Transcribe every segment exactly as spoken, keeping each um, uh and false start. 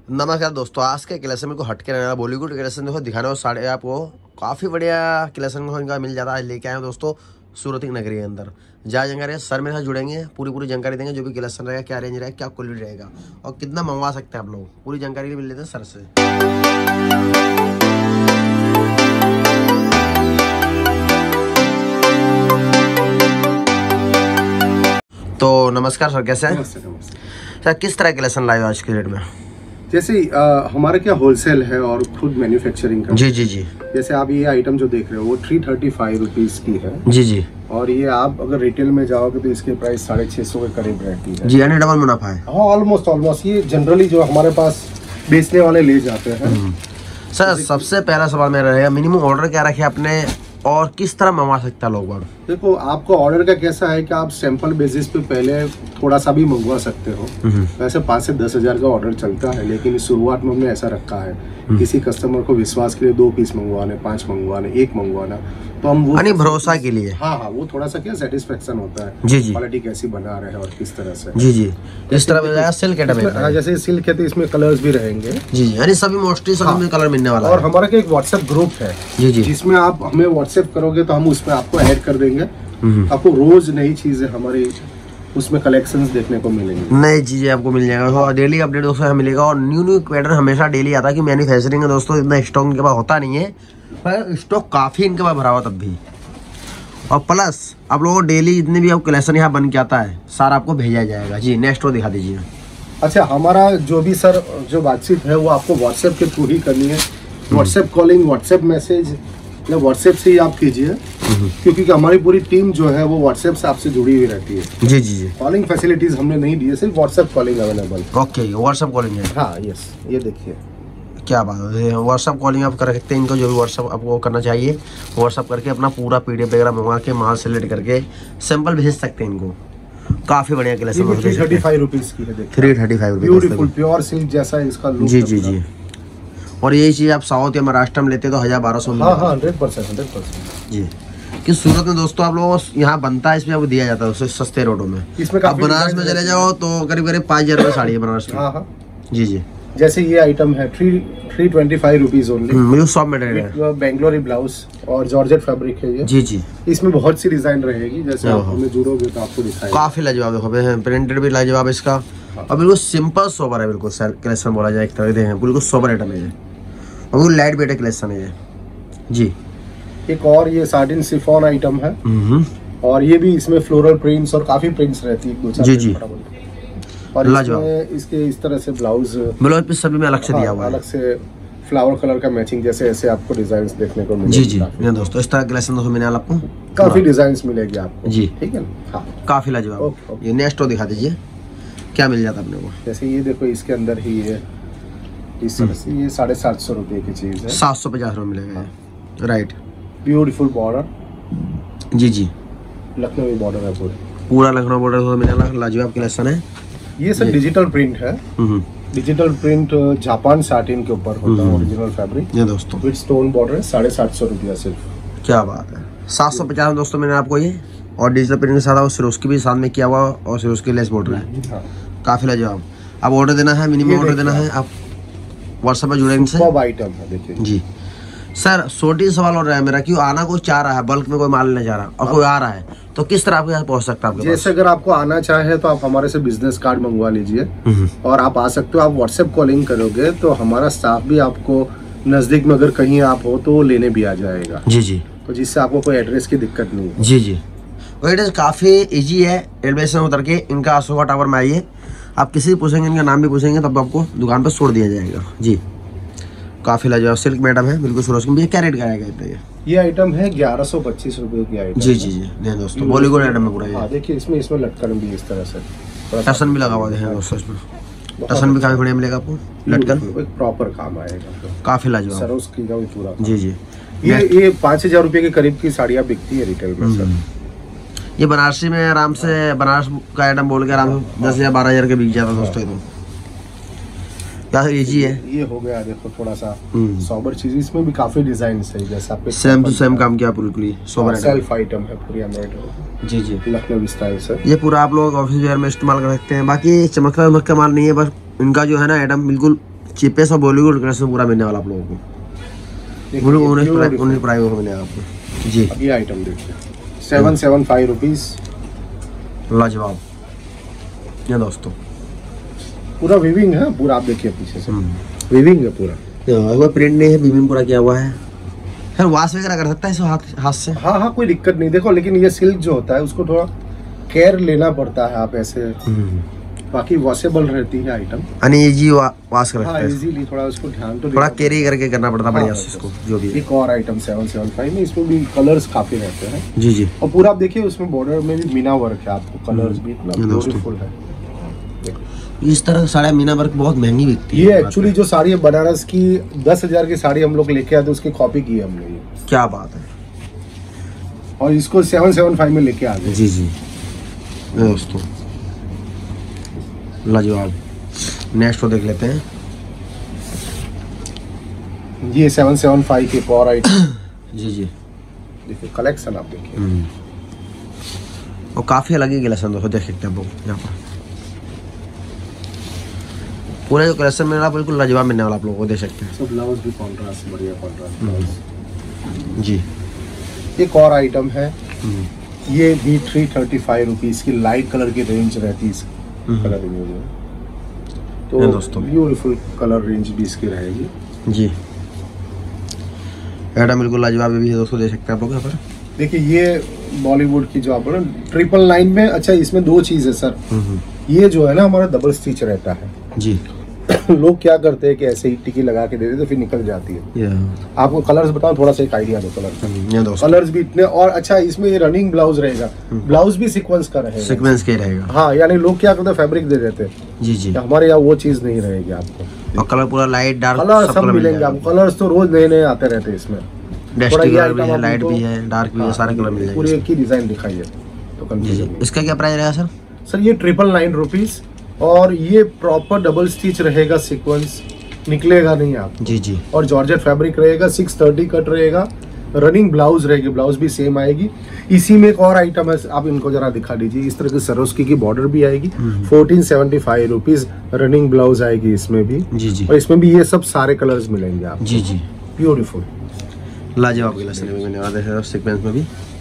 नमस्कार दोस्तों, आज के कलेक्शन में को हट के रहना बॉलीवुड कलेक्शन देखो दिखाने और साढ़े आपको काफ़ी बढ़िया कलेक्शन को इनका मिल जाता है। लेके आए हो दोस्तों सूरत की नगरी के अंदर। जहाँ जानकारी सर मेरे साथ जुड़ेंगे, पूरी पूरी जानकारी देंगे जो भी कलेक्शन रहेगा, क्या रेंज रहेगा, क्या क्वालिटी रहेगा और कितना मंगवा सकते हैं आप लोग। पूरी जानकारी मिल लेते हैं सर से। तो नमस्कार सर, कैसे हैं सर? किस तरह कलेक्शन लाए हो आज के डेट में? जैसे आ, हमारा क्या होलसेल है और खुद मैन्युफैक्चरिंग का। जी जी जी। जैसे आप ये आइटम जो देख रहे हो वो थ्री थर्टी फाइव रुपीज की है। जी जी। और ये आप अगर रिटेल में जाओगे तो इसके प्राइस साढ़े छह सौ के करीब रहती है। जी, यानी डबल मुनाफा है। हाँ, ऑलमोस्ट ऑलमोस्ट ये जनरली जो हमारे पास बेचने वाले ले जाते हैं। सर सबसे पहला सवाल मेरा रहेगा, मिनिमम ऑर्डर क्या रखे आपने और किस तरह मंगवा सकता है लोग बाग? देखो, आपको ऑर्डर का कैसा है कि आप सैंपल बेसिस पे पहले थोड़ा सा भी मंगवा सकते हो। वैसे पाँच से दस हजार का ऑर्डर चलता है, लेकिन शुरुआत में हमने ऐसा रखा है किसी कस्टमर को विश्वास के लिए दो पीस मंगवाने, पांच मंगवाने, एक मंगवाना, तो हम वो भरोसा के लिए। हाँ हाँ, वो थोड़ा सा क्या सेटिस्फेक्शन होता है। जी जी। क्वालिटी कैसी बना रहे हैं और किस तरह से। जी जी। इस तरह सिल्क है, जैसे सिल्क है तो इसमें कलर्स भी रहेंगे। जी जी, यानी सभी मोस्टली सभी में कलर मिलने वाला है। और हमारा एक व्हाट्सएप ग्रुप है जी जी, जिसमें आप हमें व्हाट्सएप करोगे तो हम उसमें आपको ऐड कर देंगे। आपको रोज नई चीजें हमारी उसमें कलेक्शंस देखने को मिलेंगी, नई चीजें आपको मिल जाएगा और डेली अपडेट दोस्तों मिलेगा। और न्यू न्यू पैटर्न हमेशा डेली आता है कि मैन्युफैक्चरिंग है दोस्तों, इतना स्टॉक इनके पास होता नहीं है, पर स्टॉक काफी इनके पास भरा हुआ तब भी। और प्लस आप लोगों को डेली जितने भी आप कलेक्शन यहाँ बन के आता है सारा आपको भेजा जाएगा। जी, नेक्स्ट रो दिखा दीजिए। अच्छा, हमारा जो भी सर जो बातचीत है वो आपको व्हाट्सएप के थ्रू ही करनी है। व्हाट्सएप कॉलिंग, व्हाट्सएप मैसेज या व्हाट्सएप से ही आप कीजिए, क्योंकि हमारी पूरी टीम जो है वो व्हाट्सएप से आपसे जुड़ी हुई रहती है। जी जी जी। कॉलिंग फैसिलिटीज हमने नहीं दी है, सिर्फ WhatsApp calling available. Okay, WhatsApp calling है। हाँ यस, ये देखिए क्या बात है। व्हाट्सअप कॉलिंग आप कर सकते हैं, इनको जो भी व्हाट्सअप आपको करना चाहिए व्हाट्सअप करके अपना पूरा पीडीएफ वगैरह मंगवा के माल सेलेक्ट करके सैंपल भेज सकते हैं इनको। काफी बढ़िया कलेक्शन है। थ्री थर्टी फाइव रुपीज की है, three thirty five beautiful pure silk जैसा इसका लुक। जी जी जी। और यही चीज आप साउथ या महाराष्ट्र में लेते तो हजार बारह सौ में। हाँ हाँ, हंड्रेड परसेंट हंड्रेड परसेंट जी। कि सूरत में दोस्तों आप लोगों को यहाँ बनता है, इसमें आपको दिया जाता है सस्ते रेटों में। इसमें आप बनारस में चले जाओ तो करीब करीब पाँच हजार रुपये साड़ी है बनारस में। हाँ हाँ जी जी। जैसे ये आइटम है three three twenty five rupees only, soft material है, बेंगलोरी ब्लाउज और जॉर्जेट फैब्रिक है ये। जी जी। इसमें बहुत सी डिजाइन रहेगी, जैसे आप हमें जुड़ोगे तो आपको दिखाएंगे। काफी लाजवाब देखो, प्रिंटेड भी लाजवाब इसका। और बिल्कुल सिंपल सोबर है, बिल्कुल कलेक्शन बोला जाए एक तरह से, बिल्कुल सोबर आइटम है, बिल्कुल लाइट वेट कलेक्शन है जी। एक और ये साटिन सिफॉन आइटम है, और ये भी इसमें फ्लोरल प्रिंट्स और काफी प्रिंट्स रहती है जी जी। और इसमें इसके इस तरह से ब्लाउज ब्लाउज पे सभी में अलग से दिया हुआ है, अलग से फ्लावर कलर का मैचिंग, जैसे ऐसे आपको डिजाइन्स देखने को मिलेंगे। जी जी दोस्तों, इस तरह कलेक्शन दोस्तों मिलने वाला आपको काफी डिजाइन्स मिलेगी आपको जी, ठीक है। हाँ, काफी लाजवाब। ये नेक्स्ट दिखा दीजिए, क्या मिल जाता है अपने को? जैसे ये देखो, इसके अंदर ही है इस तरह से, ये साढ़े सात सौ रुपए की चीज है, सात सौ पचास रुपए मिलेगा। Right, beautiful border. जी जी, लखनवी बॉर्डर है पूरा, पूरा लखनऊ बॉर्डर तो मिलेगा, लाजवाब कलेक्शन है। ये सब डिजिटल प्रिंट है, डिजिटल प्रिंट जापान साटिन के ऊपर होता है, ओरिजिनल फैब्रिक। ये दोस्तों विद स्टोन बॉर्डर, साढ़े सात सौ रुपया सिर्फ। क्या बात है, सात सौ पचास दोस्तों मैंने आपको ये। और डिजिटल प्रिंट के साथ सिरोस्की भी साथ में किया हुआ और सिरोस्की लेस बॉर्डर है, काफी लाजवाब। अब ऑर्डर देना है, मिनिमम ऑर्डर देना है, आप व्हाट्सएप पर जुड़े इनसे। सब आइटम है देखिए जी। सर छोटी सवाल हो रहा है मेरा, क्यों आना कोई चाह रहा है, बल्क में कोई माल लेना चाह रहा और कोई आ रहा है, तो किस तरह आपके यहाँ पहुँच सकता है? जैसे अगर आपको आना चाहे तो आप हमारे से बिजनेस कार्ड मंगवा लीजिए और आप आ सकते हो। आप व्हाट्सएप कॉलिंग करोगे तो हमारा स्टाफ भी आपको नजदीक में अगर कहीं आप हो तो लेने भी आ जाएगा। जी जी। तो जिससे आपको कोई एड्रेस की दिक्कत नहीं है। जी जी, वो एड्रेस काफी इजी है, रेलवे स्टेशन उतर के इनका अशोका टावर में आइए, आप किसी से पूछेंगे, इनका नाम भी पूछेंगे, तब आपको दुकान पर छोड़ दिया जाएगा जी। काफी लाजवाब सिल्क मैडम है, बिल्कुल सुरक्षित। क्या रेट का आएगा ये? ये आइटम है ग्यारह सौ पच्चीस रुपए की आइटम। जी जी जी, नहीं दोस्तों बॉलीवुड आइटम है पूरा। हाँ देखिए, इसमें इसमें लटकन भी इस तरह से, टसन भी लगा हुआ है दोस्तों, इसमें टसन भी काफी बढ़िया मिलेगा आपको, लटकन एक प्रॉपर काम आएगा, काफी लाजवाब सरोस की पूरा। जी जी। ये ये पाँच हजार रुपए के करीब की साड़ियाँ बिकती है रिटेल में सर। ये बनारसी में आराम से, बनारस का आइटम बोल के आराम से दस हजार बारह हजार के बिक जाता है दोस्तों। ये क्या इजी है, ये हो गया। देखो थोड़ा सा सोबर चीज, इसमें भी काफी डिजाइन है, जैसे आपके सेम टू सेम काम किया बिल्कुल सोबर सेल्फ आइटम है, पूरी एम्ब्रॉयडरी। जी जी, लखनवी स्टाइल से। ये पूरा आप लोग ऑफिस वेयर में इस्तेमाल कर सकते हैं। बाकी चमकता चमकता माल नहीं है, बस इनका जो है ना आइटम बिल्कुल चीपेस्ट और बॉलीवुड कलेक्शन पूरा मिलने वाला आप लोगों को, उन्नीस उन्नीस प्राइस में मिलेगा आपको जी। अब ये आइटम देखिए सेवन सेवन फाइव रुपीज, लाजवाब ये दोस्तों, पूरा वीविंग है पूरा, आप देखिए पीछे से वीविंग है पूरा, कोई प्रिंट नहीं है, वीविंग पूरा किया हुआ है। फिर वॉश वगैरह कर सकता है इसे हाथ हाथ से? हाँ हाँ कोई दिक्कत नहीं। देखो लेकिन ये सिल्क जो होता है उसको थोड़ा केयर लेना पड़ता है, आप ऐसे, बाकी वॉशेबल रहती है आइटम, यानी इजी वॉश कर सकते हैं इजीली, थोड़ा उसको ध्यान तो थोड़ा कैरी करके करना पड़ता है बढ़िया से इसको जो भी। एक और आइटम सेवन सेवन फाइव में, इसमें भी कलर्स काफी रहते हैं जी जी, और पूरा आप देखिए उसमें बॉर्डर में भी मीना वर्क है, आपको कलर्स भी इतना ब्यूटीफुल है। इस तरह साड़ी मीना वर्क बहुत महंगी बिकती है। ये एक्चुअली जो साड़ी है बनारस की दस हजार की साड़ी हम लोग लेके आए थे, उसकी कॉपी की है हमने ये। क्या बात है, और इसको सेवन सेवन फाइव में लेके आ गए जी जी दोस्तों, लाजवाब। नेक्स्ट को देख लेते हैं, ये सेवन सेवन फाइव के और आइटम जी जी, देखिए कलेक्शन आप देखिए, और काफी अलग ही कलेक्शन दोस्तों देख सकते हैं आप यहाँ पर, पूरा जो कलेक्शन मिल रहा है बिल्कुल लाजवाब मिलने वाला आप लोगों को देख सकते हैं। सब ब्लाउज भी कॉन्ट्रास्ट, बढ़िया कॉन्ट्रास्ट ब्लाउज जी। एक और आइटम है, ये भी थ्री थर्टी फाइव रुपीज की लाइट कलर की रेंज रहती है कलर रेंज में, तो दोस्तों ब्यूटीफुल कलर रेंज भी इसकी रहेगी जी। आइटम बिल्कुल लाजवाब भी है दोस्तों, देख सकते हैं आप लोग यहाँ पर। देखिए ये बॉलीवुड की जो आप बोले ट्रिपल नाइन में, अच्छा इसमें दो चीज है सर, ये जो है ना हमारा डबल स्टिच रहता है जी। लोग क्या करते हैं कि ऐसे ही टिकी लगा के दे देते तो फिर निकल जाती है। आपको कलर्स बताओ, थोड़ा सा एक आइडिया दो कलर, कलर्स भी इतने, और अच्छा इसमें ये रनिंग ब्लाउज रहेगा, ब्लाउज भी सीक्वेंस का रहेगा, सीक्वेंस का रहेगा हाँ, यानी लोग क्या करते हैं फैब्रिक दे देते हैं जी जी, हमारे यहाँ वो चीज नहीं रहेगी आपको, और कलर पूरा लाइट डार्क कलर सब मिलेंगे आपको, कलर्स तो रोज नए नए आते रहते हैं इसमें, लाइट भी है डार्क भी है, सारे कलर मिल जाएंगे, पूरी एक ही डिजाइन दिखाई है तो कंफ्यूजन। इसका क्या प्राइस रहेगा सर? सर ये ट्रिपल नाइन रुपीज, और ये प्रॉपर डबल स्टिच रहेगा, सीक्वेंस निकलेगा नहीं आप जी जी, और जॉर्जेट फैब्रिक रहेगा, सिक्स थर्टी कट रहेगा, रनिंग ब्लाउज रहेगी, ब्लाउज भी सेम आएगी। इसी में एक और आइटम है, आप इनको जरा दिखा दीजिए, इस तरह की सरोस्की की बॉर्डर भी आएगी, fourteen seventy five rupees running blouse आएगी इसमें भी जी जी, और इसमें भी ये सब सारे कलर्स मिलेंगे आप जी जी, ब्यूटीफुल लाजवाब सीक्वेंस में भी,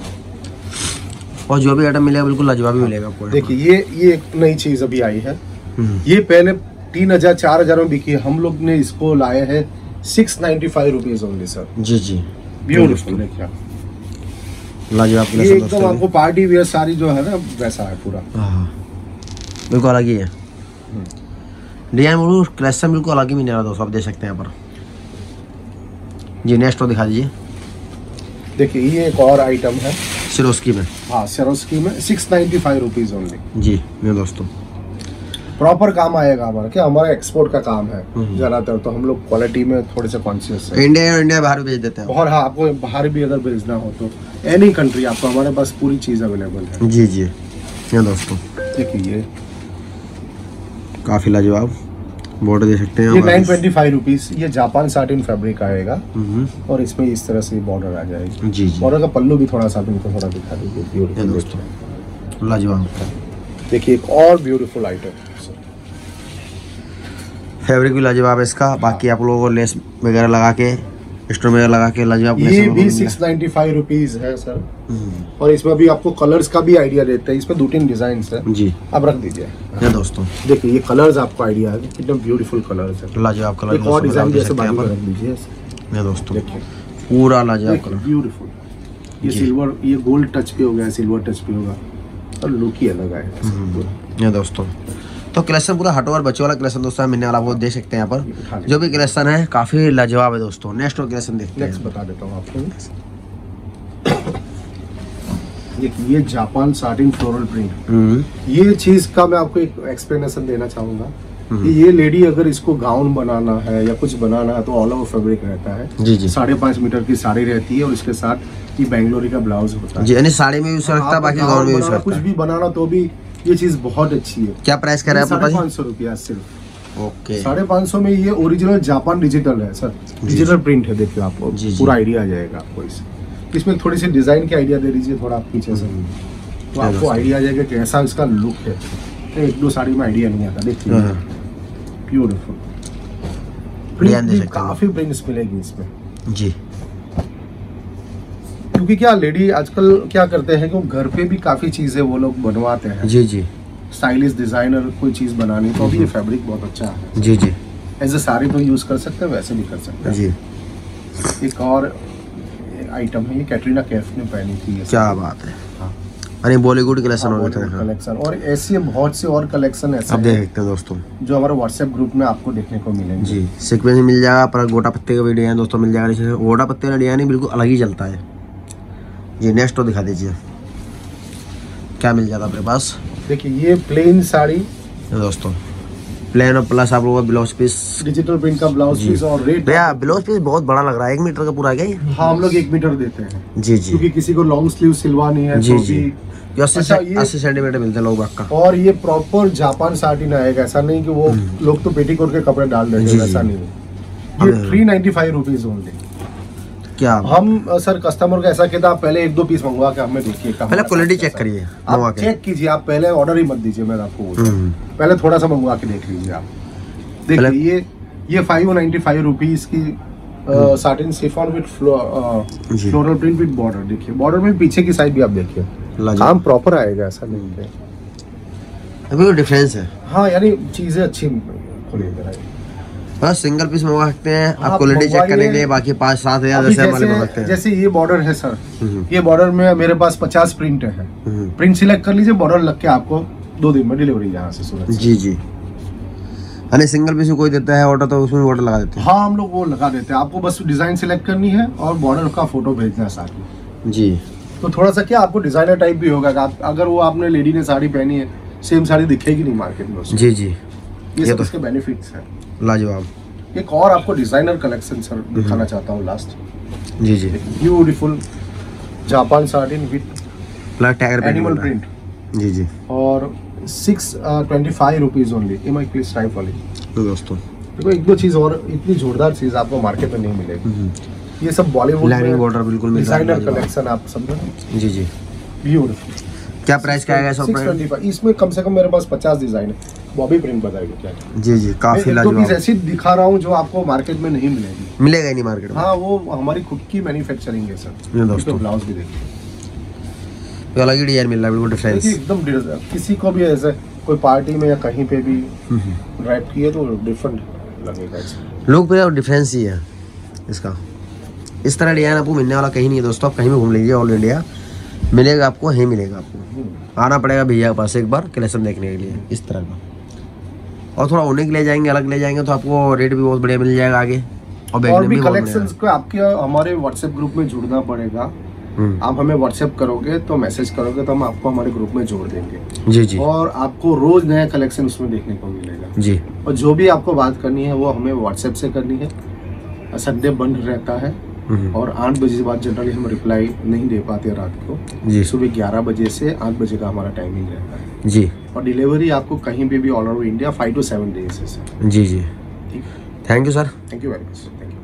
और जो भी आइटम मिलेगा बिल्कुल लाजवाब ही मिलेगा आपको। देखिए ये ये एक नई चीज अभी आई है, ये पहले तीन हजार चार हजार में बिकी है, हम लोग ने इसको लाए हैं six ninety five rupees only sir जी जी, ब्यूटीफुल देखिए लाजवाब। ये एकदम आपको पार्टी वेयर साड़ी जो है ना वैसा है पूरा, बिल्कुल अलग ही है डिजाइन, बिल्कुल कलेक्शन बिल्कुल अलग ही मिलने वाला दोस्तों, आप देख सकते हैं यहाँ पर जी। नेक्स्ट को दिखा दीजिए, देखिए ये एक और आइटम है सिरोस्की में, हाँ सिरोस्की में six ninety five rupees only जी। मेरे दोस्तों प्रॉपर काम आएगा हमारा, क्या हमारा एक्सपोर्ट का काम है ज्यादातर, तो हम लोग क्वालिटी में थोड़े से कॉन्शियस है। इंडिया इंडिया बाहर भेज देते हैं, और हाँ आपको बाहर भी अगर भेजना हो तो एनी कंट्री आपको हमारे पास पूरी चीज अवेलेबल है जी जी। ये दोस्तों देखिए ये काफी लाजवाब बॉर्डर दे सकते हैं, ये नाइन ट्वेंटी फाइव रुपीज, ये जापान साटिन फैब्रिक आएगा और इसमें इस तरह से बॉर्डर आ जाएगी जी जी। बॉर्डर का पल्लू भी थोड़ा सा इनको थोड़ा दिखा दीजिए दोस्तों, लाजवाब। देखिए एक और ब्यूटीफुल आइटम, फैब्रिक भी लाजवाब है इसका, बाकी आप लोगों को लेस वगैरह लगा के स्टोन वगैरह लगा के लाजवाब। ये भी सिक्स नाइन्टी फाइव रुपीज है सर, और इसमें भी आपको कलर्स का भी आइडिया देते हैं, इसमें दो तीन डिजाइन है जी, आप रख दीजिए। ये दोस्तों देखिए ये कलर्स आपको आइडिया है, कितने ब्यूटीफुल कलर्स है, लाजवाब कलर, एक और डिजाइन जैसे बाजू में रख दीजिए। ये दोस्तों देखिए पूरा लाजवाब कलर, ब्यूटीफुल, ये सिल्वर, ये गोल्ड टच पे हो गया, सिल्वर टच पे होगा, और लुक ही अलग है। ये दोस्तों तो कलेक्शन पूरा हटो और बच्चों वाला कलेक्शन दोस्तों मिलने वाला, वो देख सकते हैं यहाँ पर जो भी कलेक्शन है काफी लाजवाब है दोस्तों। नेक्स्ट कलेक्शन देखते हैं, नेक्स्ट बता देता हूँ आपको, ये ये जापान साटिन फ्लोरल प्रिंट, ये चीज का मैं आपको एक एक्सप्लेनेशन देना चाहूंगा कि ये लेडी अगर इसको गाउन बनाना है या कुछ बनाना है तो ऑल ओवर फैब्रिक रहता है जी जी, साढ़े पाँच मीटर की साड़ी रहती है और इसके साथ ये बेंगलोरी का ब्लाउज होता है जी, यानी साड़ी में यूज करता है, बाकी गाउन में यूज करता है, कुछ भी बनाना तो भी ये चीज बहुत अच्छी है। क्या प्राइस कर रहे हैं आप? साढ़े पाँच सौ रुपया सिर्फ, ओके साढ़े पाँच सौ में ये ओरिजिनल जापान डिजिटल है सर, डिजिटल प्रिंट है, देखिए आपको पूरा आइडिया आ जाएगा आपको इस इसमें थोड़ी सी डिजाइन की आइडिया दे दीजिए थोड़ा आप पीछे से, तो आपको आइडिया आ जाएगा कैसा इसका लुक है। एक दो साड़ी में आइडिया नहीं आता, देखिए ब्यूटीफुल प्रिंट भी काफी प्रिंट्स मिलेगी इसमें जी। क्योंकि क्या लेडी आजकल क्या करते हैं कि वो घर पे भी काफी चीजें वो लोग बनवाते हैं जी जी, स्टाइलिश डिजाइनर कोई चीज बनानी तो अभी ये फैब्रिक बहुत अच्छा है जी जी। एज ए साड़ी तो यूज कर सकते हैं, वैसे भी कर सकते हैं जी। एक और आइटम है, ये कैटरीना कैफ ने पहनी थी। क्या बात है। हाँ। अरे बॉलीवुड कलेक्शन हो गया था कलेक्शन, और ऐसे बहुत से और कलेक्शन ऐसे आप देख सकते हैं दोस्तों जो हमारे व्हाट्सएप ग्रुप में आपको देखने को मिलेंगे जी। सीक्वेंस भी मिल जाएगा, पर गोटा पत्ते का भी डिजाइन दोस्तों मिल जाएगा। जैसे गोटा पत्ते का डिजाइन बिल्कुल अलग ही चलता है जी। नेक्स्ट तो दिखा दीजिए क्या मिल जाता है अपने पास। देखिए ये प्लेन साड़ी दोस्तों, प्लेन और प्लस आप लोगों का ब्लाउज पीस, डिजिटल प्रिंट का ब्लाउज पीस, और रेट भैया ब्लाउज पीस बहुत बड़ा लग रहा है, एक मीटर का पूरा क्या ये? हाँ, हम लोग एक मीटर देते हैं जी जी, क्योंकि किसी को लॉन्ग स्लीव सिलवानी है जी तो जी। भी अस्सी अच्छा, अस्सी सेंटीमीटर मिलते हैं लोग बाग का। और ये प्रॉपर जापान साटिन आएगा, ऐसा नहीं कि वो लोग तो पेटीकोट के कपड़े डाल देते हैं, ऐसा नहीं है। ये three ninety five rupees only. क्या हम सर कस्टमर का ऐसा कहता है आप पहले एक दो पीस मंगवा के हमें देखिए, पहले क्वालिटी चेक करिए, आप चेक कीजिए, आप पहले ऑर्डर ही मत दीजिए। मैं आपको बोलता हूं पहले थोड़ा सा मंगवा के देख लीजिए आप। देखिए ये ये फाइव नाइन्टी फाइव रुपीज की satin chiffon with floral print with border. देखिए बॉर्डर में पीछे की साइड भी आप देखिए, काम प्रॉपर आएगा, ऐसा नहीं है। अभी डिफरेंस है। हाँ, यानी चीजें अच्छी खुलेगी। हाँ, सिंगल पीस मंगवा सकते हैं आप क्वालिटी चेक करने के लिए। बाकी पाँच सात हजार जैसे हमारे पास सकते हैं। जैसे ये बॉर्डर है सर, ये बॉर्डर में मेरे पास पचास प्रिंट है, प्रिंट सिलेक्ट कर लीजिए, बॉर्डर लग के आपको दो दिन में डिलीवरी यहाँ से सूरत। जी जी। अरे सिंगल पीस कोई देता है ऑर्डर तो उसमें बॉर्डर लगा देते हैं। हाँ, हम लोग वो लगा देते हैं, आपको बस डिजाइन सिलेक्ट करनी है और बॉर्डर का फोटो भेजना है साथ में जी। तो थोड़ा सा क्या आपको डिजाइनर टाइप भी होगा। आप अगर वो आपने लेडी ने साड़ी पहनी है, सेम साड़ी दिखेगी नहीं मार्केट में। जी जी, ये सब इसके बेनिफिट्स है। लाजवाब। एक और आपको डिजाइनर कलेक्शन सर दिखाना चाहता हूँ लास्ट। जी जी, beautiful Japan satin with tiger animal print. जी जी, और six twenty five rupees only, M I please type वाली। तो दोस्तों देखो एक दो चीज और, इतनी जोरदार चीज आपको मार्केट में नहीं मिलेगी। ये सब बॉलीवुड लाइनिंग बॉर्डर बिल्कुल डिजाइनर कलेक्शन आप समझो। जी जी, ब्यूटीफुल। क्या प्राइस क्या आएगा? Six twenty five. इसमें कम से कम मेरे पास पचास डिजाइन है। बॉबी प्रिंट बताइए क्या? जी जी, काफी लाजवाब। एक दो पीस ऐसी दिखा रहा हूँ जो आपको मार्केट में नहीं मिलेगी, मिलेगा ही नहीं मार्केट में। हाँ, वो हमारी खुद की मैन्युफैक्चरिंग है सर। दोस्तों ब्लाउज भी देखिए, तो अलग ही डिजाइन मिल रहा है, बिल्कुल डिफरेंस एकदम। किसी को भी ऐसे कोई पार्टी में या कहीं पे भी ड्राइव किए तो डिफरेंट लगेगा। लोग पे डिफरेंस ही है इसका। इस तरह डिजाइन आपको मिलने वाला कहीं नहीं है दोस्तों। आप कहीं भी घूम लीजिए, ऑल इंडिया मिलेगा आपको, ही मिलेगा आपको। आना पड़ेगा भैया के पास एक बार कलेक्शन देखने के लिए इस तरह का। और थोड़ा उन्हीं के ले जाएंगे, अलग ले जाएंगे तो आपको रेट भी बहुत बढ़िया मिल जाएगा आगे। और, और भी कलेक्शंस को आपके हमारे व्हाट्सएप ग्रुप में जुड़ना पड़ेगा। आप हमें व्हाट्सएप करोगे तो मैसेज करोगे तो हम आपको हमारे ग्रुप में जोड़ देंगे। जी जी, और आपको रोज नया कलेक्शन उसमें देखने को मिलेगा जी। और जो भी आपको बात करनी है वो हमें व्हाट्सएप से करनी है। संडे बंद रहता है और आठ बजे के बाद जनरली हम रिप्लाई नहीं दे पाते रात को जी। सुबह ग्यारह बजे से आठ बजे का हमारा टाइमिंग रहता है जी। और डिलीवरी आपको कहीं पे भी all over India five to seven days है सर। जी जी, thank you sir. Thank you very much. Thank you.